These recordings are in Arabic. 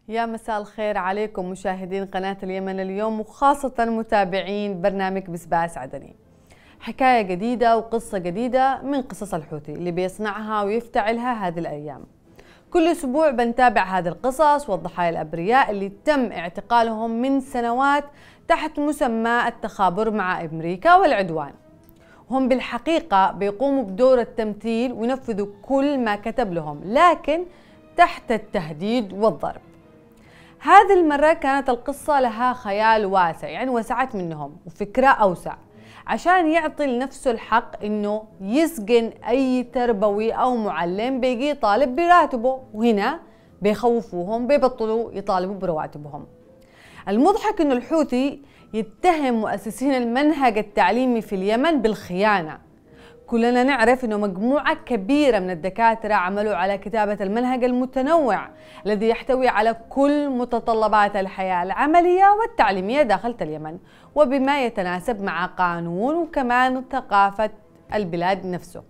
يا مساء الخير عليكم مشاهدين قناة اليمن اليوم، وخاصة متابعين برنامج بسباس عدني. حكاية جديدة وقصة جديدة من قصص الحوثي اللي بيصنعها ويفتعلها هذه الأيام. كل أسبوع بنتابع هذه القصص والضحايا الأبرياء اللي تم اعتقالهم من سنوات تحت مسمى التخابر مع أمريكا والعدوان. هم بالحقيقة بيقوموا بدور التمثيل وينفذوا كل ما كتب لهم، لكن تحت التهديد والضرب. هذه المرة كانت القصة لها خيال واسع، يعني وسعت منهم وفكرة أوسع، عشان يعطي لنفسه الحق إنه يسجن أي تربوي أو معلم بيجي يطالب براتبه، وهنا بيخوفوهم بيبطلوا يطالبوا برواتبهم. المضحك إنه الحوثي يتهم مؤسسين المنهج التعليمي في اليمن بالخيانة. كلنا نعرف أنه مجموعة كبيرة من الدكاترة عملوا على كتابة المنهج المتنوع الذي يحتوي على كل متطلبات الحياة العملية والتعليمية داخل اليمن، وبما يتناسب مع قانون وكمان ثقافة البلاد نفسه.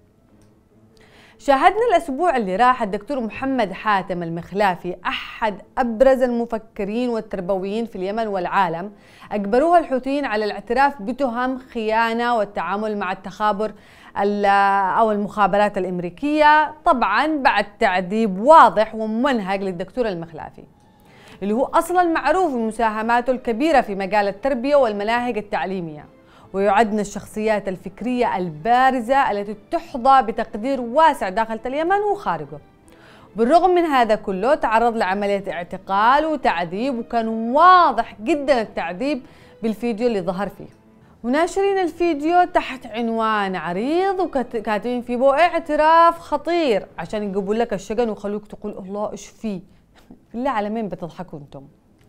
شاهدنا الأسبوع اللي راح الدكتور محمد حاتم المخلافي، أحد أبرز المفكرين والتربويين في اليمن والعالم، أجبروها الحوثيين على الاعتراف بتهم خيانة والتعامل مع التخابر أو المخابرات الأمريكية، طبعا بعد تعذيب واضح وممنهج للدكتور المخلافي اللي هو أصلا معروف بمساهماته الكبيرة في مجال التربية والمناهج التعليمية، ويعد من الشخصيات الفكرية البارزة التي تحظى بتقدير واسع داخل اليمن وخارجه. بالرغم من هذا كله تعرض لعملية اعتقال وتعذيب، وكان واضح جدا التعذيب بالفيديو اللي ظهر فيه. وناشرين الفيديو تحت عنوان عريض وكاتبين فيه بو اعتراف خطير عشان يجيبوا لك الشجن ويخلوك تقول الله ايش فيه. بالله على مين بتضحكوا انتم؟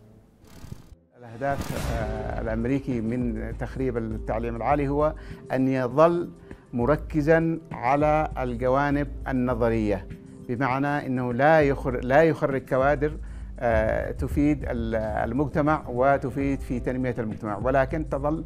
الأهداف الأمريكي من تخريب التعليم العالي هو أن يظل مركزا على الجوانب النظرية، بمعنى أنه لا يخرج كوادر تفيد المجتمع وتفيد في تنمية المجتمع، ولكن تظل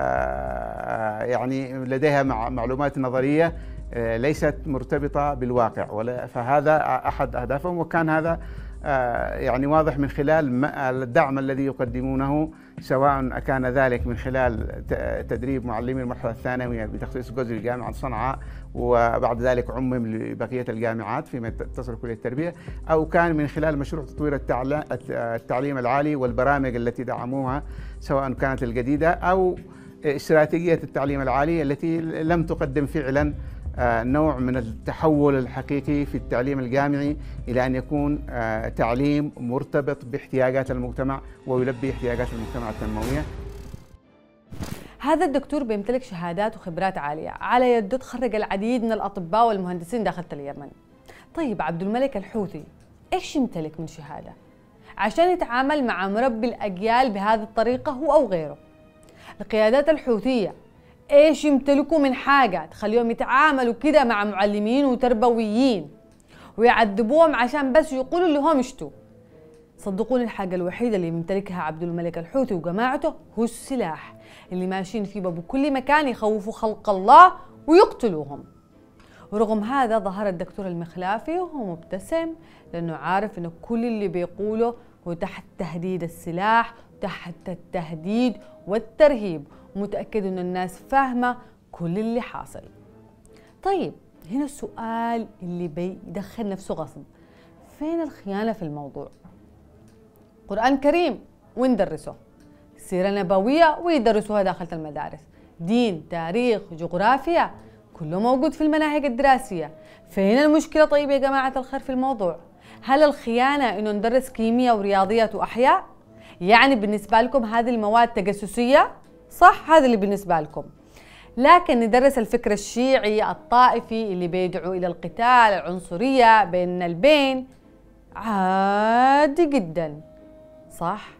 يعني لديها معلومات نظرية ليست مرتبطة بالواقع، فهذا أحد أهدافهم. وكان هذا يعني واضح من خلال الدعم الذي يقدمونه، سواء كان ذلك من خلال تدريب معلمي المرحلة الثانوية بتخصيص جزء الجامعة صنعاء، وبعد ذلك عمم لبقية الجامعات فيما يتصل كلية التربية، أو كان من خلال مشروع تطوير التعليم العالي والبرامج التي دعموها سواء كانت الجديدة أو استراتيجية التعليم العالي التي لم تقدم فعلا نوع من التحول الحقيقي في التعليم الجامعي إلى أن يكون تعليم مرتبط باحتياجات المجتمع ويلبي احتياجات المجتمع التنموية. هذا الدكتور بيمتلك شهادات وخبرات عالية، على يده تخرج العديد من الأطباء والمهندسين داخل اليمن. طيب عبد الملك الحوثي إيش يمتلك من شهادة عشان يتعامل مع مربي الأجيال بهذه الطريقة هو أو غيره؟ القيادات الحوثية ايش يمتلكوا من حاجة تخليهم يتعاملوا كده مع معلمين وتربويين ويعذبوهم عشان بس يقولوا اللي هم يشتوا؟ صدقوني الحاجة الوحيدة اللي يمتلكها عبد الملك الحوثي وجماعته هو السلاح اللي ماشيين فيه بكل مكان يخوفوا خلق الله ويقتلوهم. ورغم هذا ظهر الدكتور المخلافي وهو مبتسم، لأنه عارف إنه كل اللي بيقوله هو تحت تهديد السلاح، تحت التهديد والترهيب، ومتأكد إنه الناس فاهمة كل اللي حاصل. طيب هنا السؤال اللي بيدخل نفسه غصب، فين الخيانة في الموضوع؟ قرآن كريم وندرسه، سيرة نبوية ويدرسوها داخل المدارس، دين، تاريخ، جغرافيا، كله موجود في المناهج الدراسية. فين المشكلة طيب يا جماعة الخير في الموضوع؟ هل الخيانة إنه ندرس كيمياء ورياضيات وأحياء؟ يعني بالنسبة لكم هذه المواد تجسسية؟ صح، هذا اللي بالنسبة لكم. لكن ندرس الفكر الشيعي الطائفي اللي بيدعو إلى القتال، العنصرية بين البين، عادي جدا، صح؟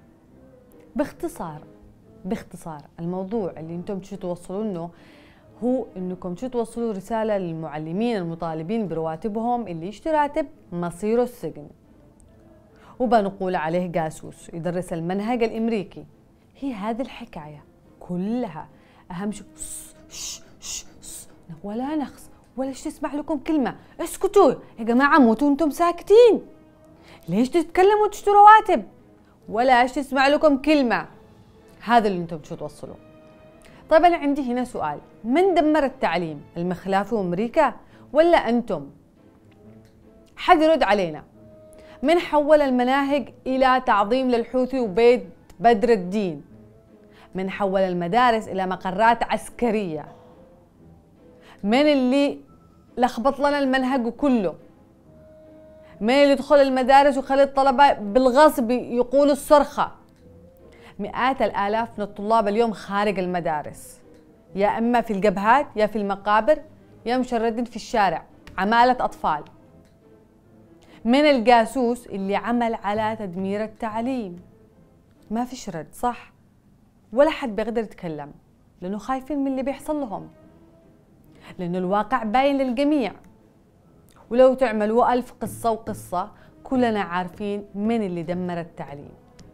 باختصار الموضوع اللي انتم تشو توصلوا له هو انكم تشو توصلوا رسالة للمعلمين المطالبين برواتبهم، اللي يشتري راتب مصيره السجن، وبنقول عليه جاسوس يدرس المنهج الامريكي. هي هذه الحكاية كلها. اهم شيء ولا نخس ولا تسمع لكم كلمة، اسكتوا يا جماعة، موتوا انتم ساكتين. ليش تتكلموا وتشتوا رواتب ولا ايش تسمع لكم كلمة؟ هذا اللي انتم شو توصلوا. طيب انا عندي هنا سؤال، من دمر التعليم؟ المخلافي وامريكا ولا انتم؟ حد يرد علينا. من حول المناهج الى تعظيم للحوثي وبيت بدر الدين؟ من حول المدارس الى مقرات عسكرية؟ من اللي لخبط لنا المنهج كله؟ من اللي يدخل المدارس ويخلي الطلبة بالغصب يقولوا الصرخة؟ مئات الآلاف من الطلاب اليوم خارج المدارس، يا إما في الجبهات يا في المقابر يا مشردين في الشارع، عمالة أطفال. من الجاسوس اللي عمل على تدمير التعليم؟ ما فيش رد، صح؟ ولا حد بيقدر يتكلم لأنه خايفين من اللي بيحصل لهم، لأنه الواقع باين للجميع. ولو تعملوا 1000 قصة وقصة كلنا عارفين من اللي دمر التعليم.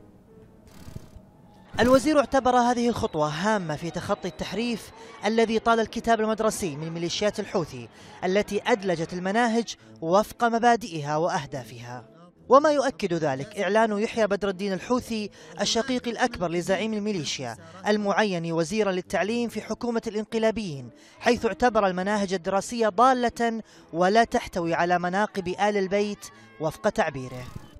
الوزير اعتبر هذه الخطوة هامة في تخطي التحريف الذي طال الكتاب المدرسي من ميليشيات الحوثي التي أدلجت المناهج وفق مبادئها وأهدافها. وما يؤكد ذلك إعلان يحيى بدر الدين الحوثي الشقيق الأكبر لزعيم الميليشيا المعين وزيرا للتعليم في حكومة الانقلابيين، حيث اعتبر المناهج الدراسية ضالة ولا تحتوي على مناقب آل البيت وفق تعبيره.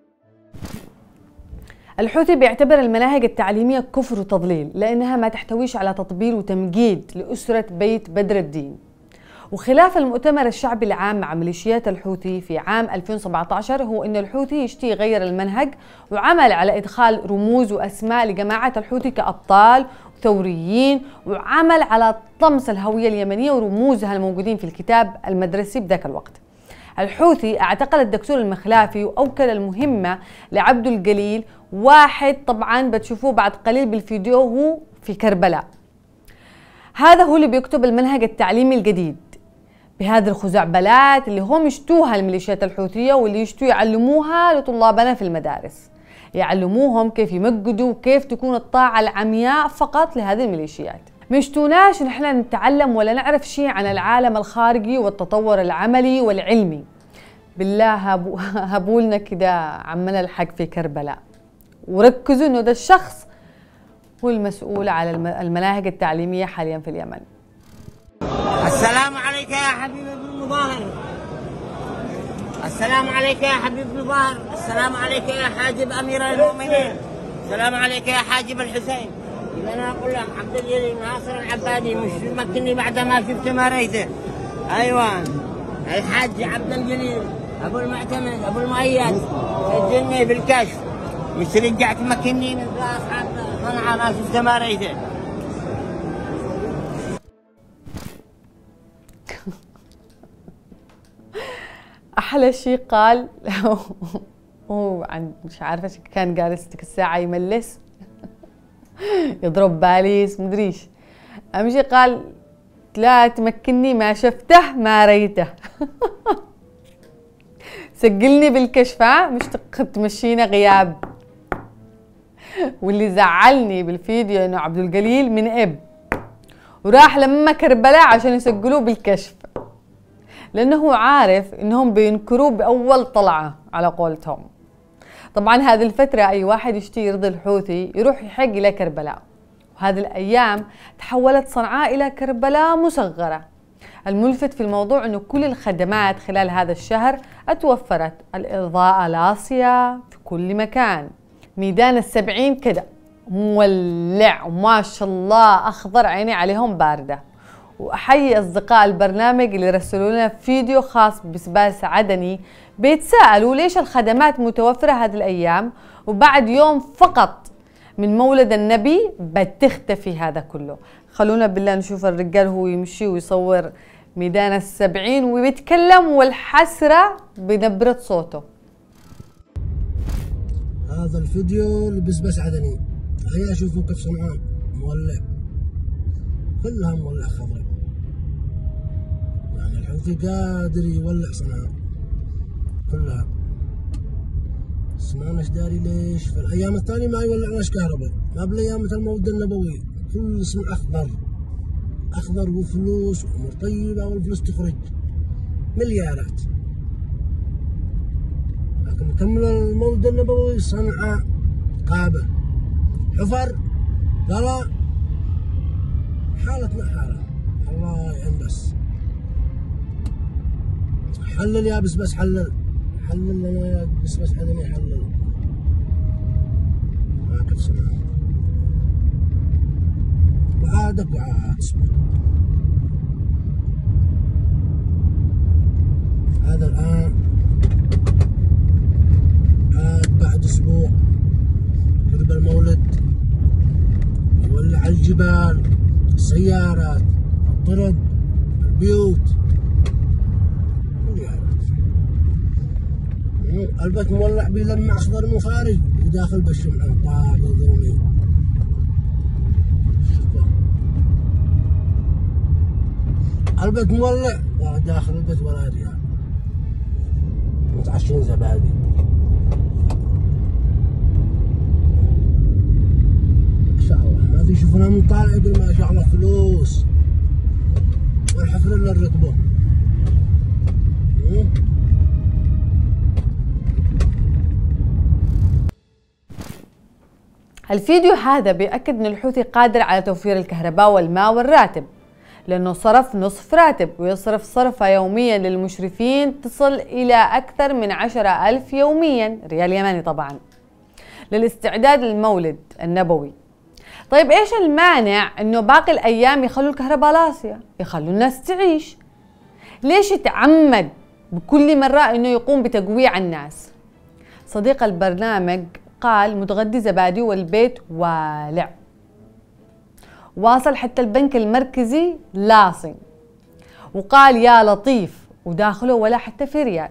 الحوثي بيعتبر المناهج التعليمية كفر وتضليل لأنها ما تحتويش على تطبيل وتمجيد لأسرة بيت بدر الدين. وخلاف المؤتمر الشعبي العام مع ميليشيات الحوثي في عام 2017 هو أن الحوثي يشتي يغير المنهج، وعمل على إدخال رموز وأسماء لجماعة الحوثي كأبطال وثوريين، وعمل على طمس الهوية اليمنية ورموزها الموجودين في الكتاب المدرسي بذاك الوقت. الحوثي اعتقل الدكتور المخلافي وأوكل المهمة لعبد الجليل، واحد طبعا بتشوفوه بعد قليل بالفيديو هو في كربلاء. هذا هو اللي بيكتب المنهج التعليمي الجديد بهذه الخزعبلات اللي هم يشتوها الميليشيات الحوثية واللي يشتوا يعلموها لطلابنا في المدارس، يعلموهم كيف يمجدوا وكيف تكون الطاعة العمياء فقط لهذه الميليشيات. مشتوناش نحن نتعلم ولا نعرف شيء عن العالم الخارجي والتطور العملي والعلمي. بالله هبولنا كده عمنا الحق في كربلاء، وركزوا انه ده الشخص هو المسؤول على المناهج التعليمية حاليا في اليمن. السلام عليك يا حبيب ابن مظاهر، السلام عليك يا حبيب ابن مظاهر، السلام عليك يا حاجب امير المؤمنين، السلام عليك يا حاجب الحسين. إذا أنا أقول لك عبد الجليل ناصر العبادي مش مكني بعد ما شفت ما ريته. أيوة الحاج عبد الجليل أبو المعتمد أبو المؤيد سجلني بالكشف، مش رجعت مكني من أصحاب صنعاء ما شفت ما ريته. أحلى شيء قال هو عن مش عارفة كان جالس الساعة يملس يضرب باليس مدريش، أهم شيء قال لا تمكنني ما شفته ما ريته سجلني بالكشف، مش تمشينا غياب. واللي زعلني بالفيديو انه عبد الجليل من اب وراح لما كربلاء عشان يسجلوه بالكشف، لانه هو عارف انهم بينكروه باول طلعه على قولتهم. طبعا هذه الفترة أي واحد يشتي يرضي الحوثي يروح يحق إلى كربلاء، وهذه الأيام تحولت صنعاء إلى كربلاء مصغرة. الملفت في الموضوع أنه كل الخدمات خلال هذا الشهر اتوفرت، الإضاءة لاصية في كل مكان، ميدان ال70 كده مولع وما شاء الله أخضر، عيني عليهم باردة. وأحيي أصدقاء البرنامج اللي رسلوا لنا فيديو خاص بسباس عدني بيتساءلوا ليش الخدمات متوفرة هذه الأيام وبعد يوم فقط من مولد النبي بتختفي هذا كله. خلونا بالله نشوف الرجال هو يمشي ويصور ميدان ال70 ويتكلم والحسرة بنبرة صوته. هذا الفيديو لبسباس عدني، هيا شوفوا كيف صنعاء مولع، كلها مولع خضراء، يعني الحوثي قادر يولع صنعاء كلها. بس ما ناش داري ليش في الايام الثانيه ما يولعناش كهرباء، ما بالايام مثل المولد النبوي كل اسم اخضر اخضر وفلوس وامور طيبه والفلوس تخرج مليارات. لكن كمل المولد النبوي صنعاء كعبة حفر قال حالتنا حالة الله يعين بس حلل يا بس حلل لنا يا بس حلل يحلل ما كيف سمع وعادك وعاد اصبر هذا الآن عاد بعد أسبوع قرب المولد يولع الجبال السيارات الطرق البيوت البيت مولع بيلمع أخضر مفارق وداخل بالشمع طار ظلمي البيت مولع وداخل البيت ولا ريال متعشين زبادي ما شاء الله هذه يشوفونها من طالع يقول ما شاء الله فلوس والحفر اللي ركبه الفيديو هذا بيأكد أن الحوثي قادر على توفير الكهرباء والماء والراتب، لأنه صرف نصف راتب ويصرف صرفة يوميا للمشرفين تصل إلى أكثر من 10,000 يوميا ريال يمني طبعا للاستعداد للمولد النبوي. طيب إيش المانع أنه باقي الأيام يخلوا الكهرباء لاصية، يخلوا الناس تعيش؟ ليش يتعمد بكل مرة أنه يقوم بتقويع الناس؟ صديق البرنامج قال متغدي زبادي والبيت والع، واصل حتى البنك المركزي لاصي، وقال يا لطيف وداخله ولا حتى في ريال.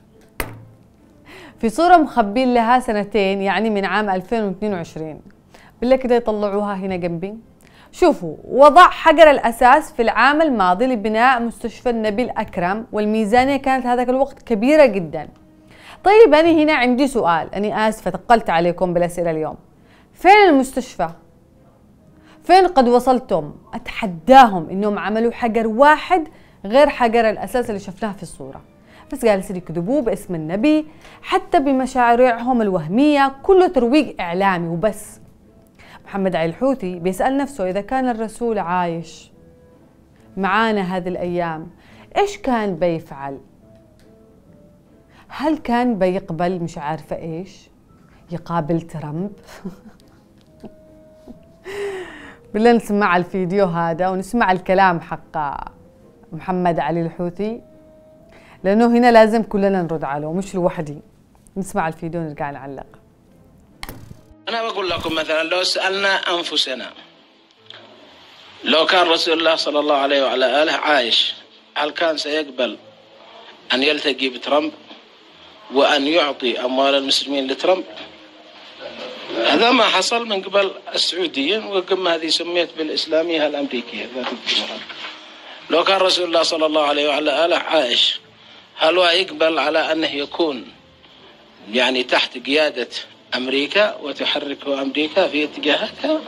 في صورة مخبين لها سنتين يعني من عام 2022 بالله كده يطلعوها هنا جنبي. شوفوا وضع حجر الأساس في العام الماضي لبناء مستشفى النبي الأكرم، والميزانية كانت هذاك الوقت كبيرة جدا. طيب أنا هنا عندي سؤال، أنا آسفة ثقلت عليكم بالأسئلة اليوم، فين المستشفى؟ فين قد وصلتم؟ أتحداهم إنهم عملوا حجر واحد غير حجر الأساس اللي شفناه في الصورة، بس جالسين يكذبوه باسم النبي حتى بمشاريعهم الوهمية، كله ترويج إعلامي وبس. محمد علي الحوثي بيسأل نفسه إذا كان الرسول عايش معانا هذه الأيام إيش كان بيفعل؟ هل كان بيقبل مش عارفة إيش؟ يقابل ترامب؟ بالله نسمع الفيديو هذا ونسمع الكلام حق محمد علي الحوثي، لأنه هنا لازم كلنا نرد عليه مش لوحدي. نسمع الفيديو ونرجع نعلق. أنا بقول لكم مثلا لو سألنا أنفسنا لو كان رسول الله صلى الله عليه وعلى آله عايش هل كان سيقبل أن يلتقي بترامب وأن يعطي أموال المسلمين لترامب؟ هذا ما حصل من قبل السعوديين والقمة هذه سميت بالإسلامية الأمريكية ذات الجمهورية. لو كان رسول الله صلى الله عليه وعلى آله عايش هل هو يقبل على أنه يكون يعني تحت قيادة أمريكا وتحركه أمريكا في اتجاهاتها؟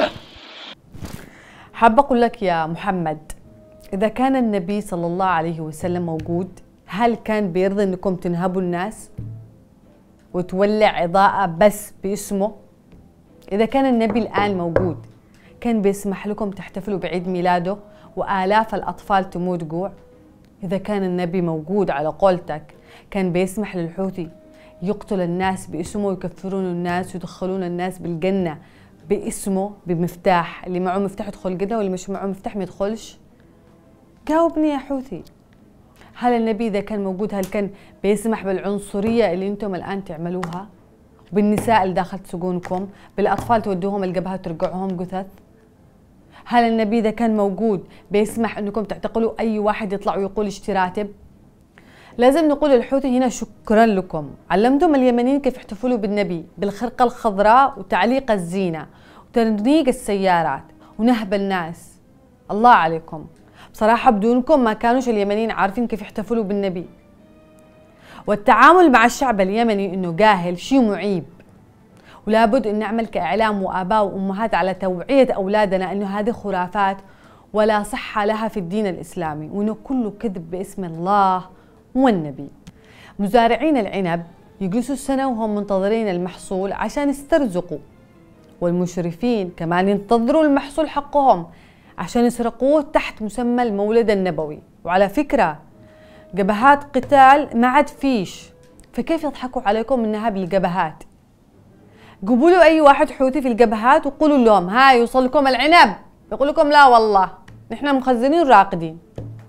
حابة أقول لك يا محمد، إذا كان النبي صلى الله عليه وسلم موجود هل كان بيرضى أنكم تنهبوا الناس وتولع إضاءة بس باسمه؟ إذا كان النبي الآن موجود كان بيسمح لكم تحتفلوا بعيد ميلاده وآلاف الأطفال تموت جوع؟ إذا كان النبي موجود على قولتك كان بيسمح للحوثي يقتل الناس باسمه ويكفرون الناس ويدخلون الناس بالجنة باسمه بمفتاح، اللي معه مفتاح يدخل الجنة واللي مش معه مفتاح ما يدخلش؟ جاوبني يا حوثي. هل النبي إذا كان موجود هل كان بيسمح بالعنصرية اللي انتم الآن تعملوها؟ بالنساء اللي داخل سجونكم، بالأطفال تودوهم الجبهة وترجعوهم جثث؟ هل النبي إذا كان موجود بيسمح أنكم تعتقلوا أي واحد يطلع ويقول اشتري راتب؟ لازم نقول للحوثي هنا شكرا لكم، علمتم اليمنيين كيف يحتفلوا بالنبي بالخرقة الخضراء وتعليق الزينة وتنيق السيارات ونهب الناس. الله عليكم بصراحة، بدونكم ما كانوش اليمنيين عارفين كيف يحتفلوا بالنبي. والتعامل مع الشعب اليمني انه جاهل شيء معيب، ولابد ان نعمل كاعلام واباء وامهات على توعية اولادنا انه هذه خرافات ولا صحة لها في الدين الاسلامي، وانه كله كذب باسم الله والنبي. مزارعين العنب يجلسوا السنة وهم منتظرين المحصول عشان يسترزقوا، والمشرفين كمان ينتظروا المحصول حقهم عشان يسرقوه تحت مسمى المولد النبوي. وعلى فكرة جبهات قتال ما عاد فيش، فكيف يضحكوا عليكم انها بالجبهات؟ جيبوا له اي واحد حوثي في الجبهات وقولوا لهم ها يوصل لكم العنب، يقول لكم لا والله نحن مخزنين راقدين.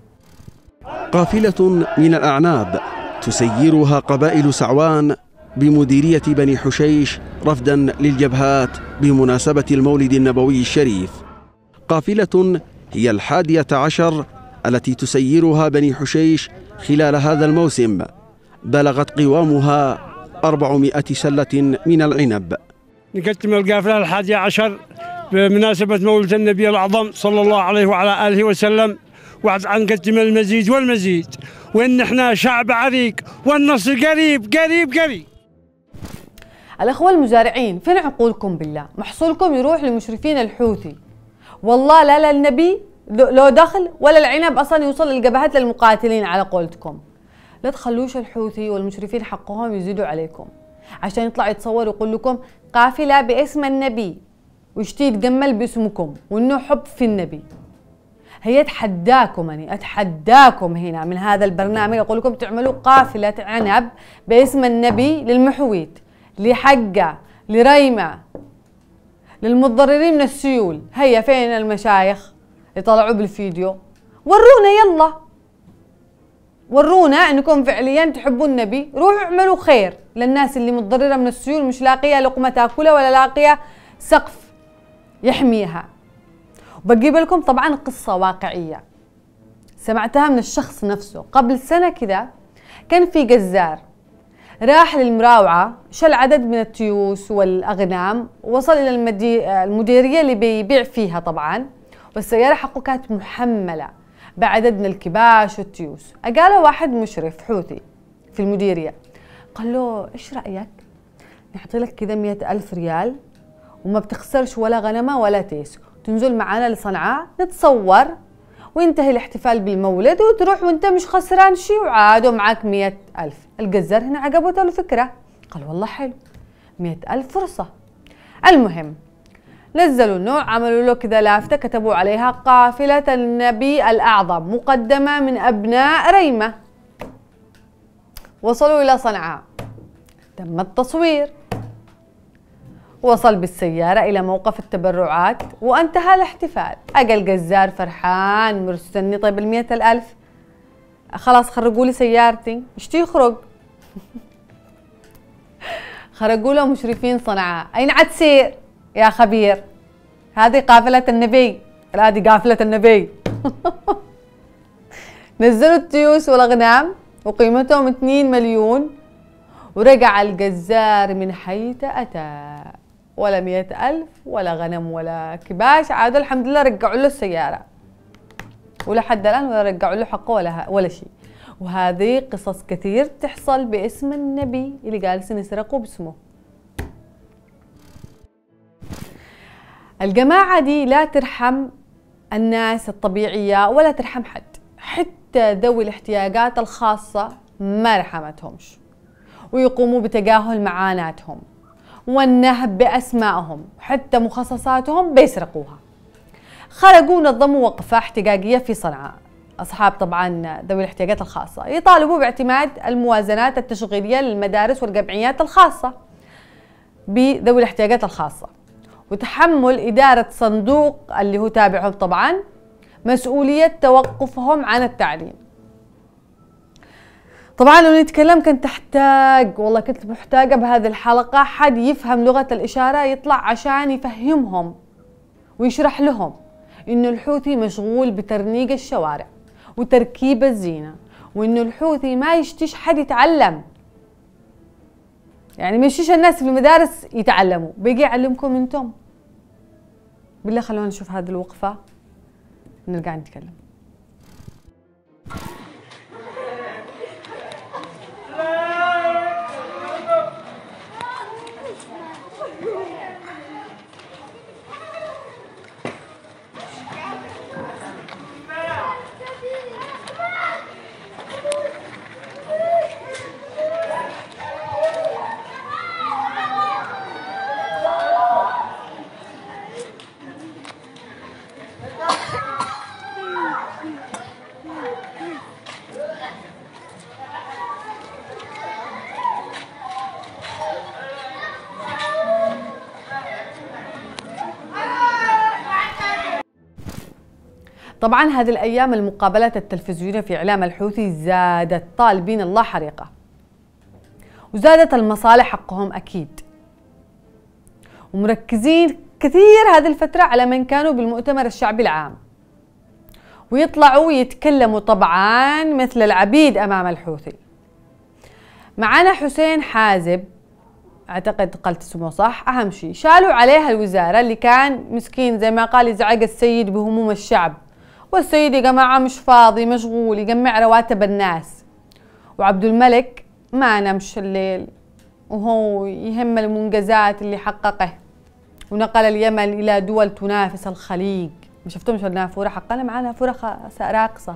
قافلة من الأعناب تسيرها قبائل سعوان بمديرية بني حشيش رفدا للجبهات بمناسبة المولد النبوي الشريف. قافلة هي 11 التي تسيرها بني حشيش خلال هذا الموسم، بلغت قوامها 400 سلة من العنب. نقدم القافلة 11 بمناسبة مولد النبي الأعظم صلى الله عليه وعلى آله وسلم، ونقدم المزيد والمزيد، وإن احنا شعب عريق والنصر قريب قريب قريب. الأخوة المزارعين فين عقولكم بالله؟ محصولكم يروح لمشرفين الحوثي، والله لا للنبي لو دخل ولا العنب أصلا يوصل للجبهات للمقاتلين على قولتكم. لا تخلوش الحوثي والمشرفين حقهم يزيدوا عليكم عشان يطلع يتصور ويقول لكم قافلة باسم النبي ويشتي يتجمل باسمكم وإنه حب في النبي. هي اتحداكم، أنا أتحداكم هنا من هذا البرنامج أقول لكم تعملوا قافلة عنب باسم النبي للمحويت، لحقة، لريمة، للمتضررين من السيول. هيا فين المشايخ يطلعوا بالفيديو؟ ورونا يلا، ورونا انكم فعليا تحبوا النبي. روحوا اعملوا خير للناس اللي متضرره من السيول، مش لاقيه لقمه تاكلها ولا لاقيه سقف يحميها. وبجيب لكم طبعا قصه واقعيه سمعتها من الشخص نفسه. قبل سنه كذا كان في جزار راح للمراوعه، شل عدد من التيوس والاغنام، وصل الى المديريه اللي بيبيع فيها طبعا، والسياره حقه كانت محمله بعدد من الكباش والتيوس. قال واحد مشرف حوثي في المديريه، قال له ايش رايك نعطي لك كذا 100,000 ريال وما بتخسرش ولا غنمه ولا تيس، تنزل معنا لصنعاء نتصور وينتهي الاحتفال بالمولد وتروح وانت مش خسران شيء وعاد ومعاك 100,000. الجزار هنا عجبته الفكره، قال والله حلو 100,000 فرصه. المهم نزلوا النوع، عملوا له كذا لافتة كتبوا عليها قافلة النبي الأعظم مقدمة من أبناء ريمة. وصلوا إلى صنعاء، تم التصوير، وصل بالسيارة إلى موقف التبرعات وانتهى الاحتفال. أجا الجزار فرحان مرستني، طيب 100,000 خلاص خرجوا لي سيارتي، اشتي يخرج. خرجوا له مشرفين صنعاء، أين عاد تسير يا خبير؟ هذه قافلة النبي، هذه قافلة النبي. نزلوا التيوس والأغنام وقيمتهم 2 مليون، ورجع الجزار من حيث أتى، ولا 100,000 ولا غنم ولا كباش. عادوا الحمد لله رجعوا له السيارة، ولحد الآن ولا رجعوا له حقه ولا شيء. وهذه قصص كثير تحصل باسم النبي اللي قال سنسرقوا باسمه. الجماعة دي لا ترحم الناس الطبيعية ولا ترحم حد، حتى ذوي الاحتياجات الخاصة ما رحمتهمش، ويقوموا بتجاهل معاناتهم والنهب بأسمائهم، حتى مخصصاتهم بيسرقوها. خرجوا نظموا وقفة احتجاجية في صنعاء، أصحاب طبعا ذوي الاحتياجات الخاصة، يطالبوا باعتماد الموازنات التشغيلية للمدارس والجمعيات الخاصة بذوي الاحتياجات الخاصة، وتحمل إدارة صندوق اللي هو تابعهم طبعا مسؤولية توقفهم عن التعليم. طبعا لو نتكلم كنت تحتاج، والله كنت محتاجة بهذه الحلقة حد يفهم لغة الإشارة يطلع عشان يفهمهم ويشرح لهم إنه الحوثي مشغول بترنيق الشوارع وتركيب الزينة، وإنه الحوثي ما يشتيش حد يتعلم، يعني ما يشتيش الناس في المدارس يتعلموا، بيجي يعلمكم انتم. بالله خلونا نشوف هذه الوقفة نرجع نتكلم. طبعا هذه الأيام المقابلات التلفزيونية في إعلام الحوثي زادت طالبين الله حريقة، وزادت المصالح حقهم أكيد، ومركزين كثير هذه الفترة على من كانوا بالمؤتمر الشعبي العام، ويطلعوا ويتكلموا طبعا مثل العبيد أمام الحوثي. معنا حسين حازب، أعتقد قلت اسمه صح، أهم شيء شالوا عليها الوزارة اللي كان مسكين زي ما قال يزعق السيد بهموم الشعب، والسيد يا جماعة مش فاضي مشغول يجمع رواتب الناس، وعبد الملك ما نمش الليل وهو يهم المنجزات اللي حققه، ونقل اليمن إلى دول تنافس الخليج. ما شفتمش النافورة حقنا معانا نافورة راقصة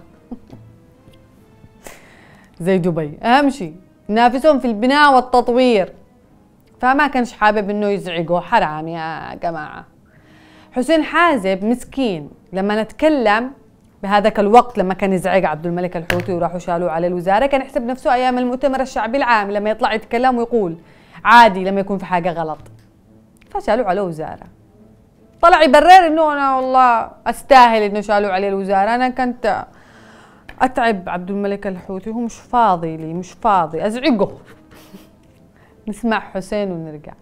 زي دبي، أهم شيء نافسهم في البناء والتطوير، فما كانش حابب انه يزعقوا، حرام يا جماعة. حسين حازب مسكين لما نتكلم بهذاك الوقت لما كان يزعق عبد الملك الحوثي وراحوا شالوا على الوزارة، كان يحسب نفسه أيام المؤتمر الشعبي العام لما يطلع يتكلم ويقول عادي لما يكون في حاجة غلط، فشالوا على وزارة. طلع يبرر انه انا والله استاهل انه شالوا عليه الوزارة، انا كنت اتعب عبد الملك الحوثي هو مش فاضي لي، مش فاضي ازعقه. نسمع حسين ونرجع.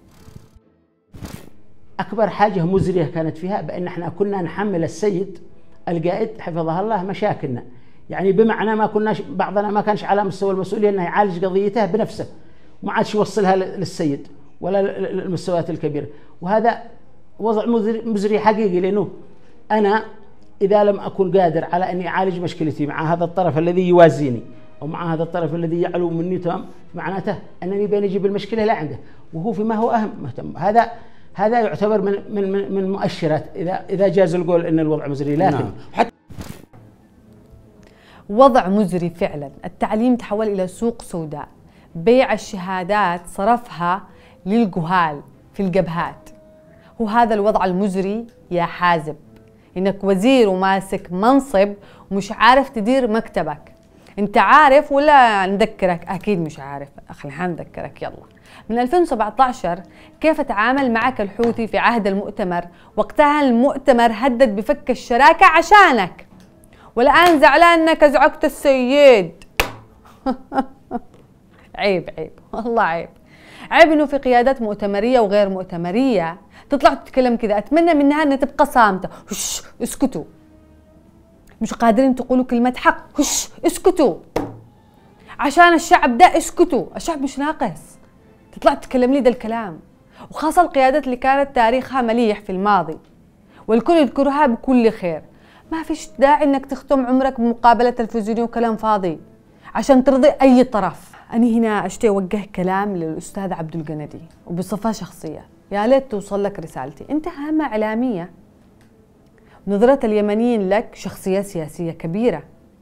أكبر حاجة مزرية كانت فيها بأن احنا كنا نحمل السيد القائد حفظه الله مشاكلنا، يعني بمعنى ما كناش بعضنا ما كانش على مستوى المسؤولية انه يعالج قضيته بنفسه وما عادش يوصلها للسيد ولا المستويات الكبيرة، وهذا وضع مزري حقيقي، لأنه أنا إذا لم أكن قادر على أني أعالج مشكلتي مع هذا الطرف الذي يوازيني أو مع هذا الطرف الذي يعلو مني تمام، معناته أنني بين أجيب المشكلة لا عنده وهو فيما هو أهم مهتم. هذا يعتبر من مؤشرات إذا جاز القول أن الوضع مزري، لكن حتى وضع مزري فعلا. التعليم تحول إلى سوق سوداء، بيع الشهادات صرفها للجهال في الجبهات. هو هذا الوضع المزري يا حازب، إنك وزير وماسك منصب ومش عارف تدير مكتبك. انت عارف ولا نذكرك؟ اكيد مش عارف، خلينا نذكرك. يلا، من 2017 كيف تعامل معك الحوثي في عهد المؤتمر؟ وقتها المؤتمر هدد بفك الشراكة عشانك، والآن زعلان انك ازعجت السيد. عيب عيب والله عيب. عيب انه في قيادات مؤتمرية وغير مؤتمرية تطلع تتكلم كذا. اتمنى منها ان تبقى صامتة. هش اسكتوا، مش قادرين تقولوا كلمة حق، هش اسكتوا عشان الشعب ده، اسكتوا، الشعب مش ناقص تطلع تتكلم لي ده الكلام. وخاصة القيادات اللي كانت تاريخها مليح في الماضي والكل يذكرها بكل خير. ما فيش داعي انك تختم عمرك بمقابلة تلفزيونية وكلام فاضي عشان ترضي اي طرف. انا هنا اشتي اوجه كلام للاستاذ عبد القندي وبصفة شخصية، يا ليت توصل لك رسالتي. انت هامة اعلامية، نظرة اليمنيين لك شخصية سياسية كبيرة.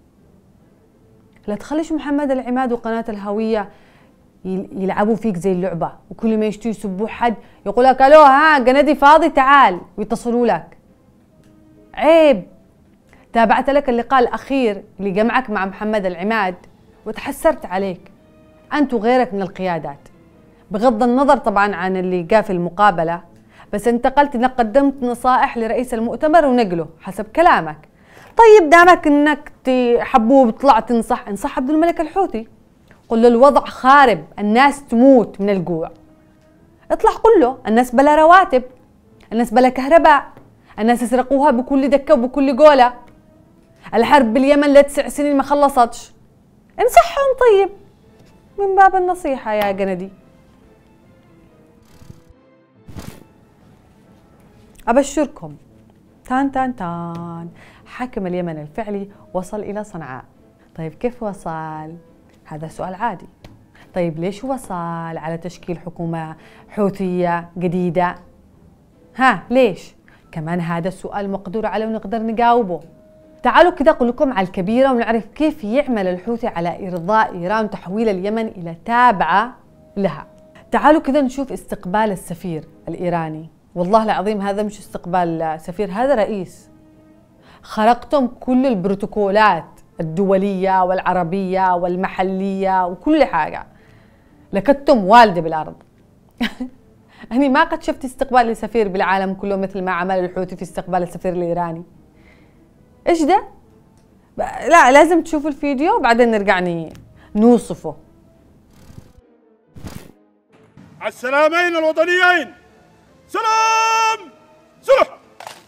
لا تخليش محمد العماد وقناة الهوية يلعبوا فيك زي اللعبة، وكل ما يشتوا يسبوا حد يقول لك الو ها قندي فاضي تعال، ويتصلوا لك. عيب. تابعت لك اللقاء الأخير اللي جمعك مع محمد العماد وتحسرت عليك أنت وغيرك من القيادات، بغض النظر طبعا عن اللي جاء في المقابلة، بس انت قلت انك قدمت نصائح لرئيس المؤتمر ونقله حسب كلامك. طيب دامك انك حبوب طلعت انصح عبد الملك الحوثي، قل له الوضع خارب، الناس تموت من الجوع. اطلع قل له الناس بلا رواتب، الناس بلا كهرباء، الناس يسرقوها بكل دكة وبكل قولة، الحرب باليمن ل9 سنين ما خلصتش. انصحهم طيب من باب النصيحة يا قندي. أبشركم، تان تان تان، حاكم اليمن الفعلي وصل إلى صنعاء. طيب كيف وصل؟ هذا سؤال عادي. طيب ليش وصل على تشكيل حكومة حوثية جديدة؟ ها ليش؟ كمان هذا السؤال مقدور عليه ونقدر نجاوبه. تعالوا كده أقول لكم على الكبيرة ونعرف كيف يعمل الحوثي على إرضاء إيران وتحويل اليمن إلى تابعة لها. تعالوا كده نشوف استقبال السفير الإيراني. والله العظيم هذا مش استقبال سفير، هذا رئيس. خرقتم كل البروتوكولات الدولية والعربية والمحلية وكل حاجة، لكتم والدي بالأرض. أنا ما قد شفت استقبال لسفير بالعالم كله مثل ما عمل الحوثي في استقبال السفير الإيراني. ايش ده؟ لا لازم تشوفوا الفيديو بعدين نرجع نوصفه. السلامين الوطنيين، سلام سلح.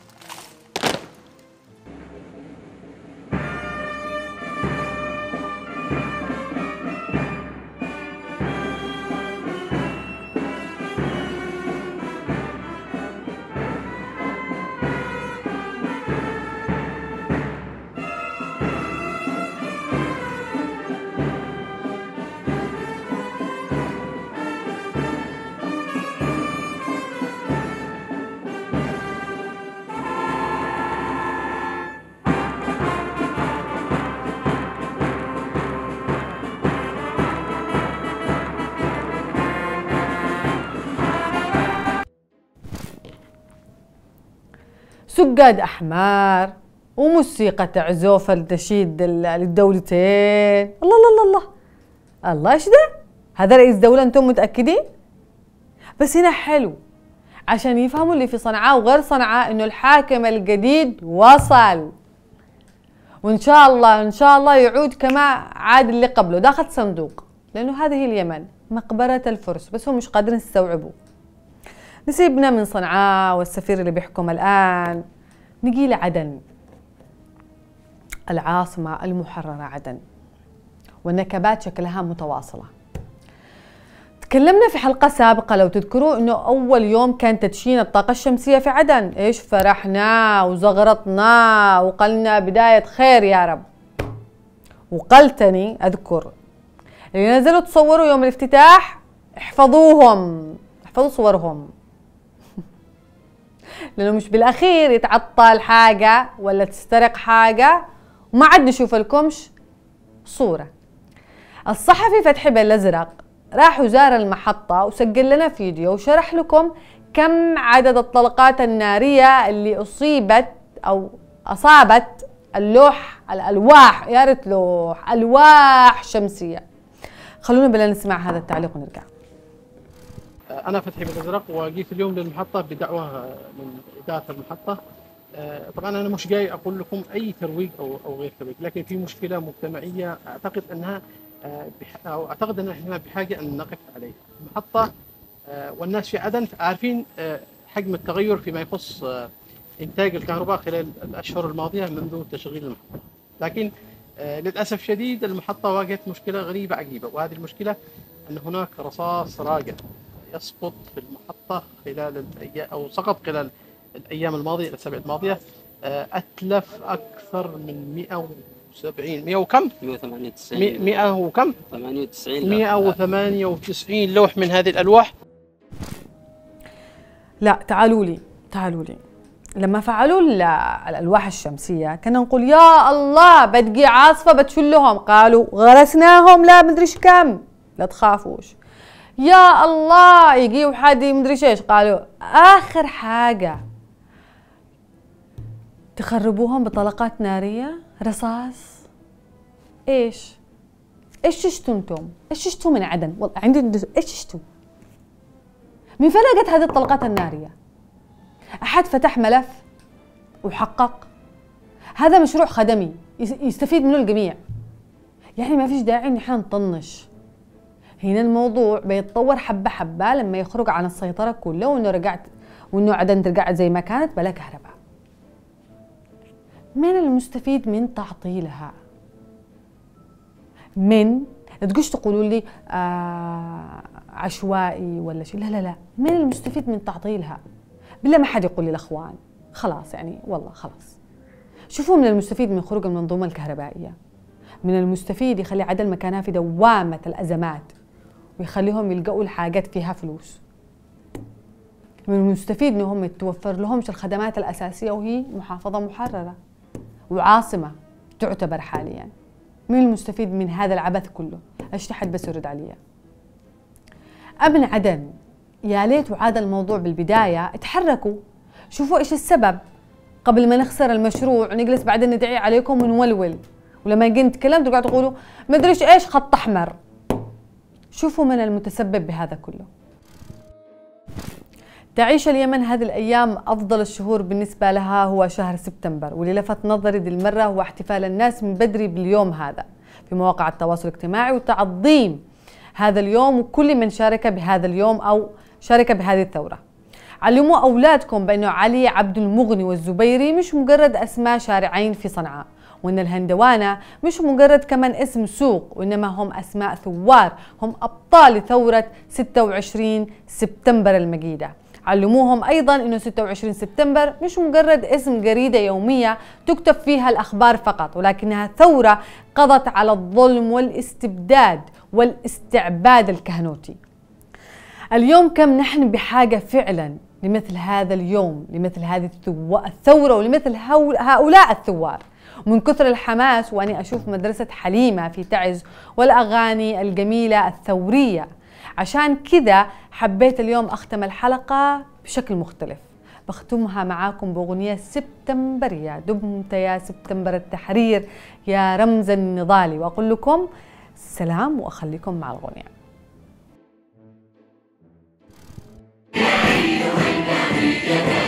سجاد أحمر وموسيقى تعزوف النشيد للدولتين. الله الله الله الله، ايش ده؟ هذا رئيس دولة انتم متأكدين؟ بس هنا حلو عشان يفهموا اللي في صنعاء وغير صنعاء انه الحاكم الجديد وصل، وان شاء الله ان شاء الله يعود كما عاد اللي قبله داخل صندوق، لانه هذه اليمن مقبرة الفرس، بس هم مش قادرين يستوعبوا. نسيبنا من صنعاء والسفير اللي بيحكم الآن، نجي لعدن، العاصمة المحررة عدن، والنكبات شكلها متواصلة. تكلمنا في حلقة سابقة لو تذكروا انه اول يوم كان تدشين الطاقة الشمسية في عدن، ايش فرحنا وزغرطنا وقلنا بداية خير يا رب. وقلتني اذكر اللي نزلوا تصوروا يوم الافتتاح احفظوهم، احفظوا صورهم لانه مش بالاخير يتعطل حاجة ولا تسترق حاجة وما عاد نشوف لكمش صورة. الصحفي فتحي بن الازرق راح وزار المحطة وسجل لنا فيديو وشرح لكم كم عدد الطلقات النارية اللي أصيبت أو أصابت الألواح، يا ريت لوح، ألواح شمسية. خلونا بلا نسمع هذا التعليق ونرجع. أنا فتحي بن الازرق وجيت اليوم للمحطة بدعوة من إدارة المحطة. طبعا أنا مش جاي أقول لكم أي ترويج أو غير ترويج، لكن في مشكلة مجتمعية أعتقد أنها أعتقد أن احنا بحاجة أن نقف عليها. المحطة والناس في عدن عارفين حجم التغير فيما يخص إنتاج الكهرباء خلال الأشهر الماضية منذ تشغيل المحطة، لكن للأسف شديد المحطة واجهت مشكلة غريبة عجيبة، وهذه المشكلة أن هناك رصاص راجع يسقط في المحطة خلال الأيام أو سقط خلال الأيام الماضية، الأسابيع الماضية، أتلف أكثر من 170 100 وكم؟ 198 100 وكم؟ 98 198 لوح من هذه الألواح. لا تعالوا لي لما فعلوا الألواح الشمسية كنا نقول يا الله بتجي عاصفة بتشلهم، قالوا غرسناهم لا مدريش كم، لا تخافوش. يا الله يجي حد مدريش ايش، قالوا آخر حاجة تخربوهم بطلقات نارية رصاص. ايش شفتوا انتم؟ ايش شفتوا من عدن؟ والله عندي ايش شفتوا؟ من فين لقيت هذه الطلقات النارية؟ أحد فتح ملف وحقق؟ هذا مشروع خدمي يستفيد منه الجميع، يعني ما فيش داعي ان احنا نطنش. هنا الموضوع بيتطور حبة حبة لما يخرج عن السيطرة كله، وانه عدن ترجع زي ما كانت بلا كهرباء. من المستفيد من تعطيلها؟ من لا تقولش تقولوا لي عشوائي ولا شيء، لا من المستفيد من تعطيلها؟ بالله ما حد يقول لي الاخوان خلاص، يعني والله خلاص. شوفوا من المستفيد من خروج المنظومة الكهربائية، من المستفيد يخلي عدن مكانها في دوامة الأزمات ويخليهم يلقوا الحاجات فيها فلوس. من المستفيد انهم يتوفر لهمش الخدمات الأساسية وهي محافظة محررة وعاصمة تعتبر حاليا. من المستفيد من هذا العبث كله؟ ايش حد بس يرد عليا. أمن عدن يا ليت وعاد الموضوع بالبداية اتحركوا، شوفوا ايش السبب قبل ما نخسر المشروع ونجلس بعدين ندعي عليكم ونولول، ولما نجي نتكلم ترجعوا تقولوا ما ادريش ايش خط احمر. شوفوا من المتسبب بهذا كله. تعيش اليمن هذه الأيام أفضل الشهور بالنسبة لها هو شهر سبتمبر، واللي لفت نظري دي المرة هو احتفال الناس من بدري باليوم هذا في مواقع التواصل الاجتماعي وتعظيم هذا اليوم وكل من شارك بهذا اليوم أو شارك بهذه الثورة. علموا أولادكم بأنه علي عبد المغني والزبيري مش مجرد أسماء شارعين في صنعاء، وأن الهندوانة مش مجرد كمان اسم سوق، وإنما هم أسماء ثوار، هم أبطال ثورة 26 سبتمبر المجيدة. علموهم أيضا أنه 26 سبتمبر مش مجرد اسم جريدة يومية تكتب فيها الأخبار فقط، ولكنها ثورة قضت على الظلم والاستبداد والاستعباد الكهنوتي. اليوم كم نحن بحاجة فعلا لمثل هذا اليوم، لمثل هذه الثورة ولمثل هؤلاء الثوار. ومن كثر الحماس وأني أشوف مدرسة حليمة في تعز والأغاني الجميلة الثورية، عشان كذا حبيت اليوم أختم الحلقة بشكل مختلف. بختمها معاكم بأغنية سبتمبرية. دمت يا سبتمبر التحرير يا رمز النضال، وأقول لكم سلام وأخليكم مع الأغنية. Yeah.